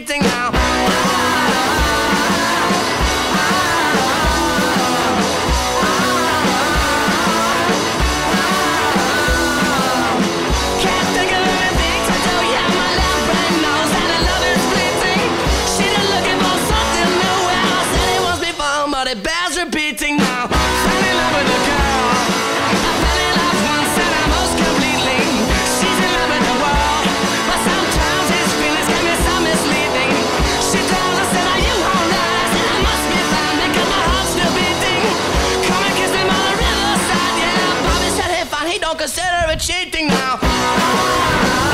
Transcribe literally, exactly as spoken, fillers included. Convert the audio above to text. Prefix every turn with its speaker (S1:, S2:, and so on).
S1: beating now. Can't think of anything to do. Yeah, my left brain knows that the love is fleeting. She's just looking for something new. Well, I said it once before, but it bears repeating now. Fell in love with a girl. I fell in love once and I most completely. She's in love with the world, but sometimes his feelings can be so misleading. She told us that you won't last, and I must be fine because my heart's still beating. Come and kiss him on the riverside, yeah. Bobby said hey fine, he don't consider it cheating now.